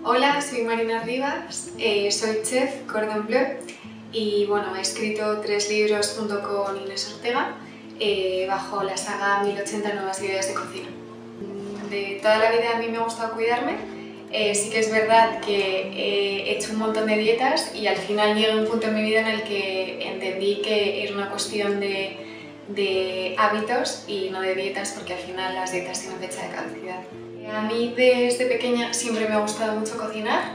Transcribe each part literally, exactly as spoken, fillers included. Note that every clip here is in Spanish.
Hola, soy Marina Rivas, eh, soy chef Cordon Bleu y bueno, he escrito tres libros junto con Inés Ortega eh, bajo la saga mil ochenta Nuevas Ideas de Cocina. De toda la vida a mí me ha gustado cuidarme, eh, sí que es verdad que he hecho un montón de dietas y al final llegué a un punto en mi vida en el que entendí que era una cuestión de, de hábitos y no de dietas, porque al final las dietas tienen fecha de caducidad. A mí desde pequeña siempre me ha gustado mucho cocinar.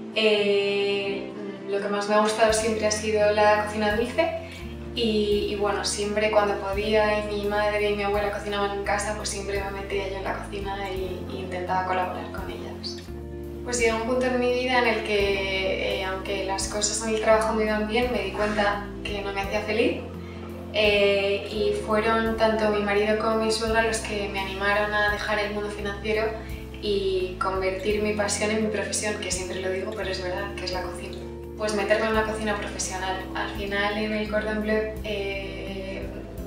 Eh, lo que más me ha gustado siempre ha sido la cocina dulce y, y bueno, siempre cuando podía y mi madre y mi abuela cocinaban en casa, pues siempre me metía yo en la cocina y, y intentaba colaborar con ellas. Pues llegó un punto en mi vida en el que, eh, aunque las cosas en el trabajo me iban bien, me di cuenta que no me hacía feliz. Eh, y fueron tanto mi marido como mi suegra los que me animaron a dejar el mundo financiero y convertir mi pasión en mi profesión, que siempre lo digo, pero es verdad, que es la cocina. Pues meterme en una cocina profesional. Al final en el Cordon Bleu eh,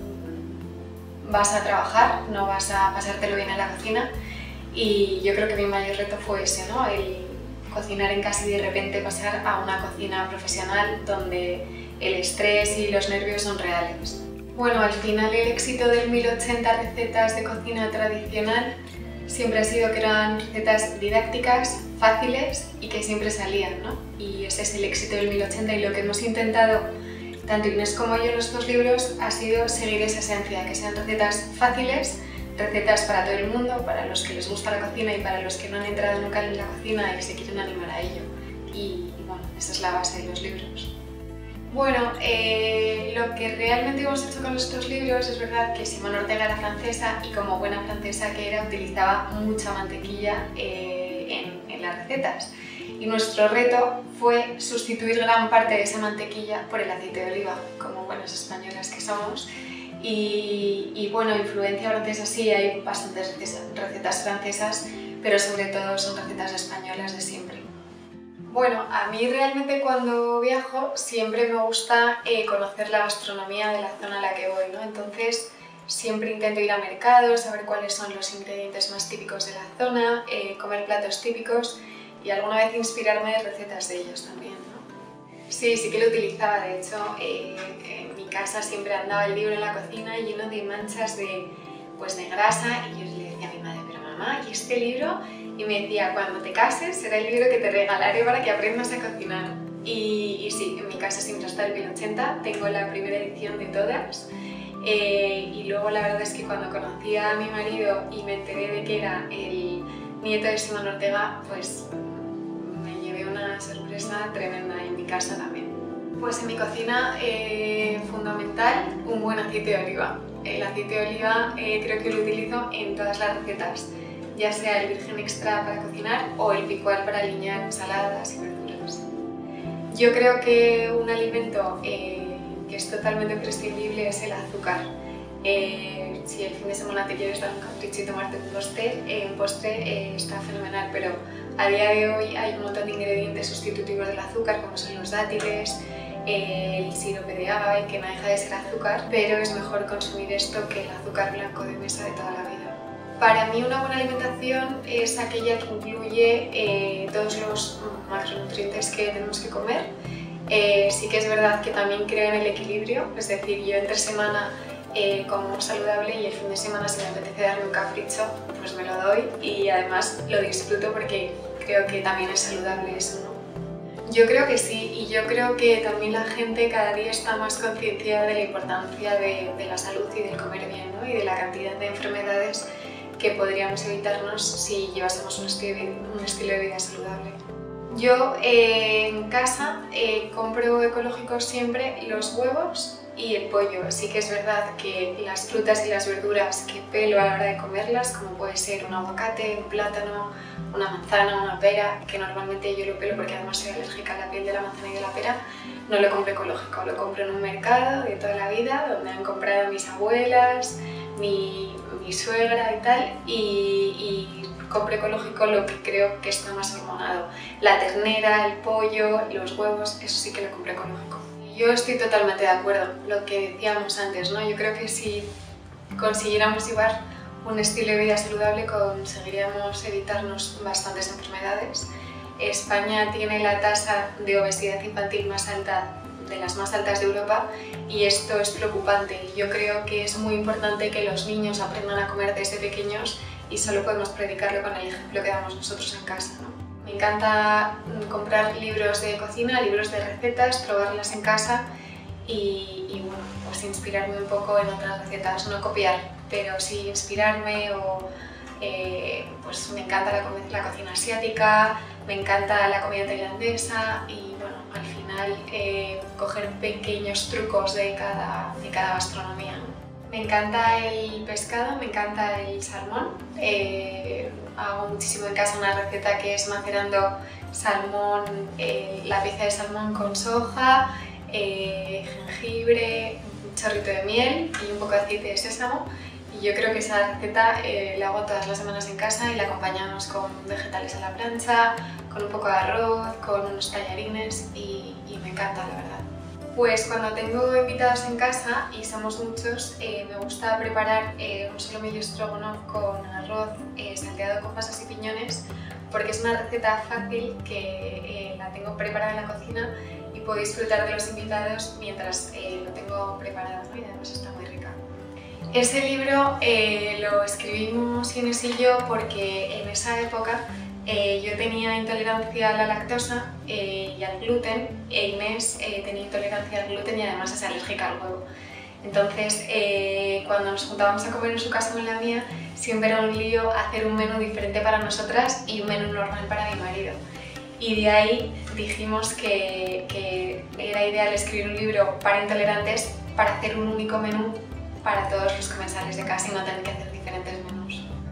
vas a trabajar, no vas a pasártelo bien en la cocina, y yo creo que mi mayor reto fue ese, ¿no? El cocinar en casa y de repente pasar a una cocina profesional donde el estrés y los nervios son reales. Bueno, al final el éxito del mil ochenta recetas de cocina tradicional siempre ha sido que eran recetas didácticas, fáciles y que siempre salían, ¿no? Y ese es el éxito del mil ochenta, y lo que hemos intentado, tanto Inés como yo en los dos libros, ha sido seguir esa esencia, que sean recetas fáciles, recetas para todo el mundo, para los que les gusta la cocina y para los que no han entrado nunca en la cocina y se quieren animar a ello. Y, y bueno, esa es la base de los libros. Bueno, eh, lo que realmente hemos hecho con estos libros es verdad que Simone Ortega era francesa y como buena francesa que era utilizaba mucha mantequilla eh, en, en las recetas, y nuestro reto fue sustituir gran parte de esa mantequilla por el aceite de oliva, como buenas españolas que somos. Y, y bueno, influencia francesa sí, hay bastantes recetas francesas, pero sobre todo son recetas españolas de siempre. Bueno, a mí realmente cuando viajo siempre me gusta eh, conocer la gastronomía de la zona a la que voy, ¿no? Entonces siempre intento ir a mercados, saber cuáles son los ingredientes más típicos de la zona, eh, comer platos típicos y alguna vez inspirarme de recetas de ellos también, ¿no? Sí, sí que lo utilizaba, de hecho eh, en mi casa siempre andaba el libro en la cocina lleno de manchas de, pues, de grasa, y yo le decía a mi madre, pero mamá, ¿y este libro? Y me decía, cuando te cases será el libro que te regalaré para que aprendas a cocinar. Y, y sí, en mi casa siempre está el mil ochenta, tengo la primera edición de todas. Eh, y luego la verdad es que cuando conocí a mi marido y me enteré de que era el nieto de Simone Ortega, pues me llevé una sorpresa tremenda, en mi casa también. Pues en mi cocina, eh, fundamental, un buen aceite de oliva. El aceite de oliva eh, creo que lo utilizo en todas las recetas, ya sea el virgen extra para cocinar o el picual para aliñar ensaladas y verduras. Yo creo que un alimento eh, que es totalmente imprescindible es el azúcar. Eh, si el fin de semana te quieres dar un capricho y tomarte un postre, eh, un postre eh, está fenomenal, pero a día de hoy hay un montón de ingredientes sustitutivos del azúcar, como son los dátiles, eh, el sirope de agave, que no deja de ser azúcar, pero es mejor consumir esto que el azúcar blanco de mesa de toda la vida. Para mí una buena alimentación es aquella que incluye eh, todos los macronutrientes que tenemos que comer. Eh, sí que es verdad que también creo en el equilibrio, es decir, yo entre semana eh, como saludable y el fin de semana, si me apetece darme un capricho, pues me lo doy y además lo disfruto porque creo que también es saludable eso, ¿no? Yo creo que sí, y yo creo que también la gente cada día está más concienciada de la importancia de, de la salud y del comer bien, ¿no? Y de la cantidad de enfermedades que podríamos evitarnos si llevásemos un estilo, un estilo de vida saludable. Yo eh, en casa eh, compro ecológicos siempre los huevos y el pollo. Sí que es verdad que las frutas y las verduras que pelo a la hora de comerlas, como puede ser un aguacate, un plátano, una manzana, una pera, que normalmente yo lo pelo porque además soy alérgica a la piel de la manzana y de la pera, no lo compro ecológico, lo compro en un mercado de toda la vida donde han comprado mis abuelas, mi, mi suegra y tal, y, y compro ecológico lo que creo que está más hormonado. La ternera, el pollo, los huevos, eso sí que lo compro ecológico. Yo estoy totalmente de acuerdo, lo que decíamos antes, ¿no? Yo creo que si consiguiéramos llevar un estilo de vida saludable conseguiríamos evitarnos bastantes enfermedades. España tiene la tasa de obesidad infantil más alta, de las más altas de Europa, y esto es preocupante. Yo creo que es muy importante que los niños aprendan a comer desde pequeños y solo podemos predicarlo con el ejemplo que damos nosotros en casa, ¿no? Me encanta comprar libros de cocina, libros de recetas, probarlas en casa y, y bueno, pues inspirarme un poco en otras recetas, no copiar, pero sí inspirarme o eh, pues me encanta la, la cocina asiática, me encanta la comida tailandesa y bueno, al final eh, coger pequeños trucos de cada, de cada gastronomía, ¿no? Me encanta el pescado, me encanta el salmón. Eh, hago muchísimo en casa una receta que es macerando salmón, eh, la pieza de salmón con soja, eh, jengibre, un chorrito de miel y un poco de aceite de sésamo. Y yo creo que esa receta eh, la hago todas las semanas en casa y la acompañamos con vegetales a la plancha, con un poco de arroz, con unos tallarines y, y me encanta, la verdad. Pues cuando tengo invitados en casa y somos muchos, eh, me gusta preparar eh, un solomillo stroganoff con arroz eh, salteado con pasas y piñones, porque es una receta fácil que eh, la tengo preparada en la cocina y puedo disfrutar de los invitados mientras eh, lo tengo preparado, ¿no? Y además está muy rica. Ese libro eh, lo escribimos Inés y yo porque en esa época Eh, yo tenía intolerancia a la lactosa eh, y al gluten, e Inés eh, tenía intolerancia al gluten y además es alérgica al huevo. Entonces, eh, cuando nos juntábamos a comer en su casa o en la mía, siempre era un lío hacer un menú diferente para nosotras y un menú normal para mi marido. Y de ahí dijimos que, que era ideal escribir un libro para intolerantes para hacer un único menú para todos los comensales de casa y no tener que hacer diferentes menús.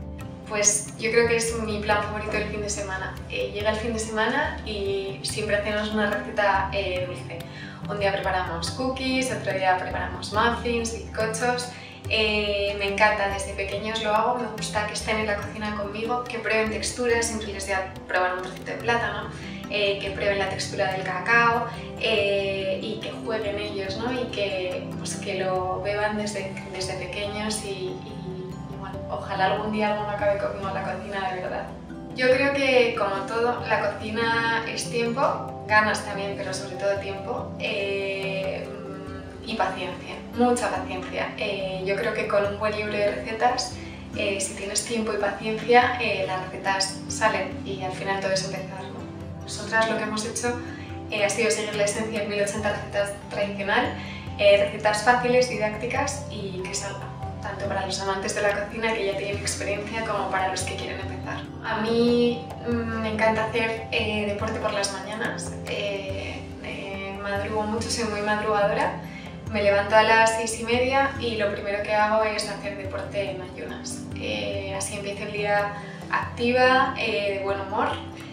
Pues yo creo que es mi plan favorito del fin de semana. Eh, llega el fin de semana y siempre hacemos una receta eh, dulce. Un día preparamos cookies, otro día preparamos muffins, bizcochos. Eh, me encanta, desde pequeños lo hago, me gusta que estén en la cocina conmigo, que prueben texturas, siempre les doy a probar un trocito de plátano, eh, que prueben la textura del cacao eh, y que jueguen ellos, ¿no? Y que, pues, que lo beban desde, desde pequeños y, y ojalá algún día alguno acabe conmigo en la cocina de verdad. Yo creo que, como todo, la cocina es tiempo, ganas también, pero sobre todo tiempo eh, y paciencia, mucha paciencia. Eh, yo creo que con un buen libro de recetas, eh, si tienes tiempo y paciencia, eh, las recetas salen y al final todo es empezar, ¿no? Nosotras lo que hemos hecho eh, ha sido seguir la esencia de mil ochenta recetas tradicional, eh, recetas fáciles, didácticas y que salgan, tanto para los amantes de la cocina que ya tienen experiencia como para los que quieren empezar. A mí mmm, me encanta hacer eh, deporte por las mañanas, eh, eh, madrugo mucho, soy muy madrugadora, me levanto a las seis y media y lo primero que hago es hacer deporte en ayunas. Eh, así empiezo el día activa, eh, de buen humor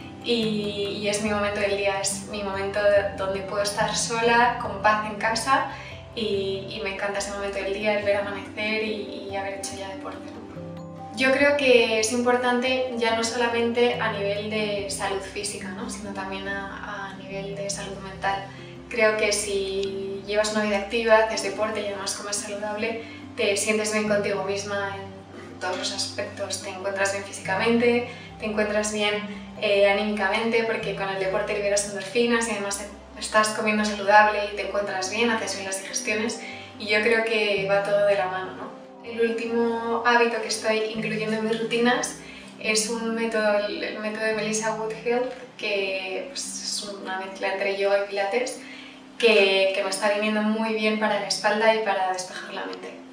y, y es mi momento del día, es mi momento donde puedo estar sola, con paz en casa. Y, y me encanta ese momento del día, el ver amanecer y, y haber hecho ya deporte, ¿no? Yo creo que es importante ya no solamente a nivel de salud física, ¿no? Sino también a, a nivel de salud mental. Creo que si llevas una vida activa, haces deporte y además comes saludable, te sientes bien contigo misma en todos los aspectos. Te encuentras bien físicamente, te encuentras bien eh, anímicamente, porque con el deporte liberas endorfinas y además estás comiendo saludable y te encuentras bien, haces bien las digestiones y yo creo que va todo de la mano, ¿no? El último hábito que estoy incluyendo en mis rutinas es un método, el método de Melissa Woodfield, que pues, es una mezcla entre yoga y pilates, que, que me está viniendo muy bien para la espalda y para despejar la mente.